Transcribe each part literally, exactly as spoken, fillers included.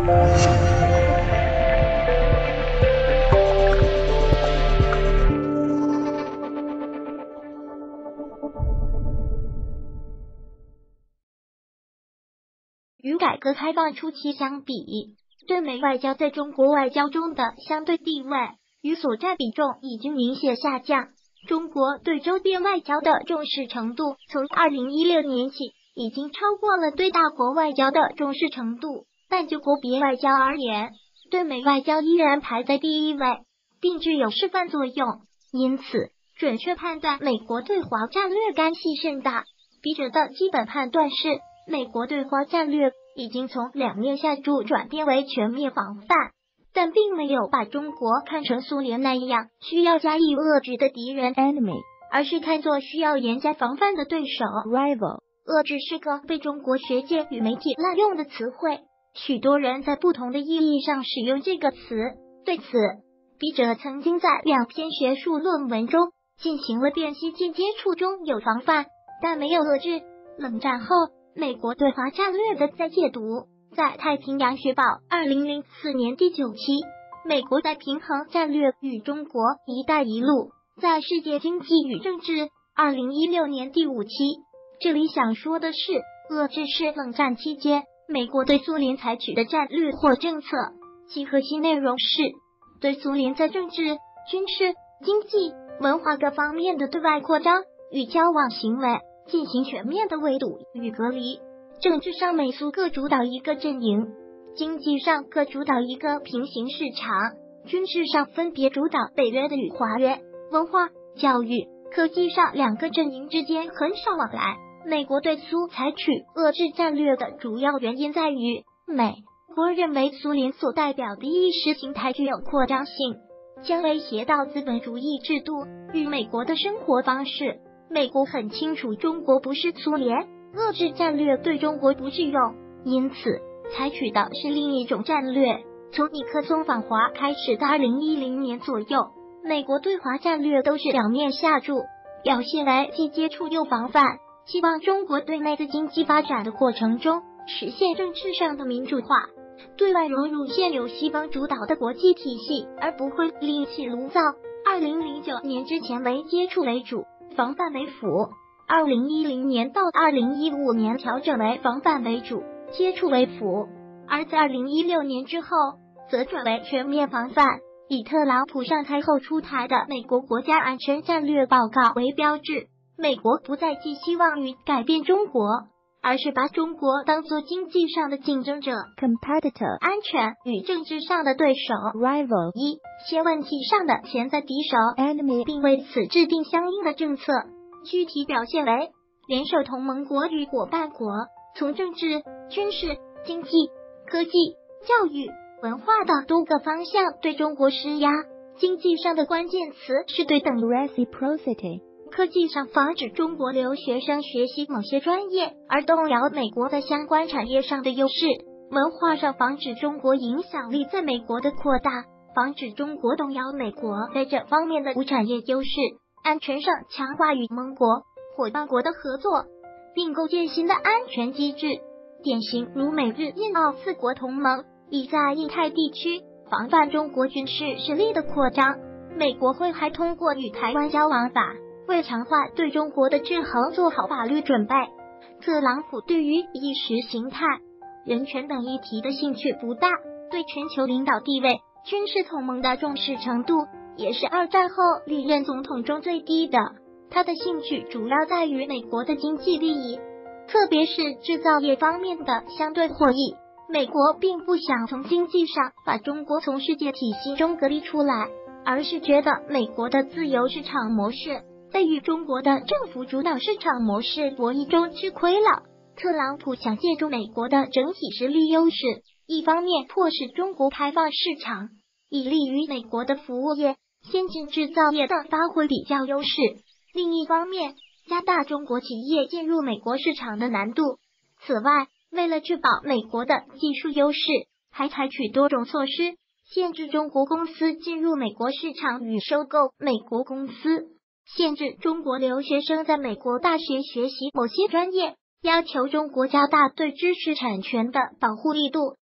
与改革开放初期相比，对美外交在中国外交中的相对地位与所占比重已经明显下降。中国对周边外交的重视程度从二零一六年起已经超过了对大国外交的重视程度，但就国别外交而言，对美外交依然排在第一位，并具有示范作用。因此，准确判断美国对华战略干系甚大。笔者的基本判断是，美国对华战略已经从两面下注转变为全面防范，但并没有把中国看成苏联那样需要加以遏制的敌人 enemy， 而是看作需要严加防范的对手 rival。遏制是个被中国学界与媒体滥用的词汇，许多人在不同的意义上使用这个词。对此，笔者曾经在两篇学术论文中进行了辨析，间接触中有防范，但没有遏制。冷战后，美国对华战略的再解读，在太平洋学报二零零四年第九期，美国在平衡战略与中国一带一路，在世界经济与政治二零一六年第五期。这里想说的是，遏制是冷战期间美国对苏联采取的战略或政策，其核心内容是对苏联在政治、军事、经济、文化各方面的对外扩张与交往行为进行全面的围堵与隔离。政治上美苏各主导一个阵营，经济上各主导一个平行市场，军事上分别主导北约的与华约，文化、教育、科技上两个阵营之间很少往来。美国对苏采取遏制战略的主要原因在于，美国认为苏联所代表的意识形态具有扩张性，将威胁到资本主义制度与美国的生活方式。美国很清楚中国不是苏联，遏制战略对中国不适用，因此采取的是另一种战略。从尼克松访华开始到二零一零年左右，美国对华战略都是两面下注，表现为既接触又防范，希望中国对内的经济发展的过程中实现政治上的民主化，对外融入现有西方主导的国际体系，而不会另起炉灶。二零零九年之前为接触为主，防范为辅，二零一零年到二零一五年调整为防范为主，接触为辅，而在二零一六年之后则转为全面防范。以特朗普上台后出台的美国国家安全战略报告为标志，美国不再寄希望于改变中国，而是把中国当作经济上的竞争者 competitor， 安全与政治上的对手 rival， 一些问题上的潜在敌手 enemy， 并为此制定相应的政策。具体表现为联手同盟国与伙伴国，从政治、军事、经济、科技、教育、文化的多个方向对中国施压。经济上的关键词是对等 reciprocity， 科技上防止中国留学生学习某些专业而动摇美国在相关产业上的优势，文化上防止中国影响力在美国的扩大，防止中国动摇美国在这方面的无产业优势。安全上强化与盟国、伙伴国的合作，并构建新的安全机制，典型如美日印澳四国同盟，以在印太地区防范中国军事实力的扩张。美国会还通过与台湾交往法，为强化对中国的制衡做好法律准备。特朗普对于意识形态、人权等议题的兴趣不大，对全球领导地位、军事同盟的重视程度也是二战后历任总统中最低的。他的兴趣主要在于美国的经济利益，特别是制造业方面的相对获益。美国并不想从经济上把中国从世界体系中隔离出来，而是觉得美国的自由市场模式在与中国的政府主导市场模式博弈中吃亏了。特朗普想借助美国的整体实力优势，一方面迫使中国开放市场，以利于美国的服务业、先进制造业等发挥比较优势；另一方面，加大中国企业进入美国市场的难度。此外，为了确保美国的技术优势，还采取多种措施，限制中国公司进入美国市场与收购美国公司，限制中国留学生在美国大学学习某些专业，要求中国加大对知识产权的保护力度，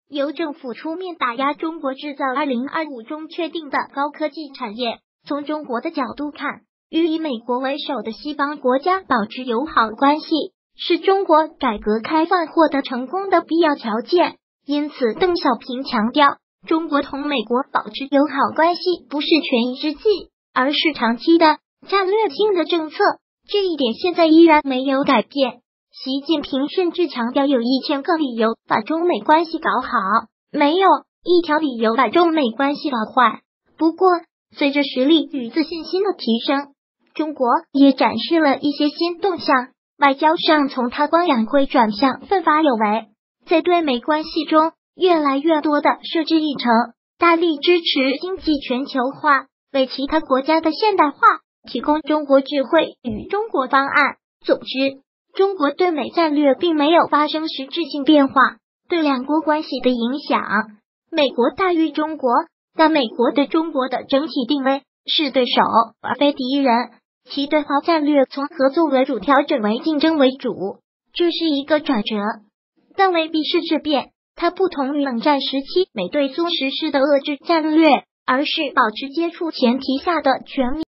由政府出面打压中国制造二零二五中确定的高科技产业。从中国的角度看，与以美国为首的西方国家保持友好关系，是中国改革开放获得成功的必要条件。因此，邓小平强调，中国同美国保持友好关系不是权宜之计，而是长期的战略性的政策。这一点现在依然没有改变。习近平甚至强调有一千个理由把中美关系搞好，没有一条理由把中美关系搞坏。不过，随着实力与自信心的提升，中国也展示了一些新动向。外交上从韬光养晦转向奋发有为，在对美关系中越来越多的设置议程，大力支持经济全球化，为其他国家的现代化提供中国智慧与中国方案。总之，中国对美战略并没有发生实质性变化，对两国关系的影响，美国大于中国，但美国对中国的整体定位是对手而非敌人，其对华战略从合作为主调整为竞争为主，这是一个转折，但未必是质变。它不同于冷战时期美对苏实施的遏制战略，而是保持接触前提下的全面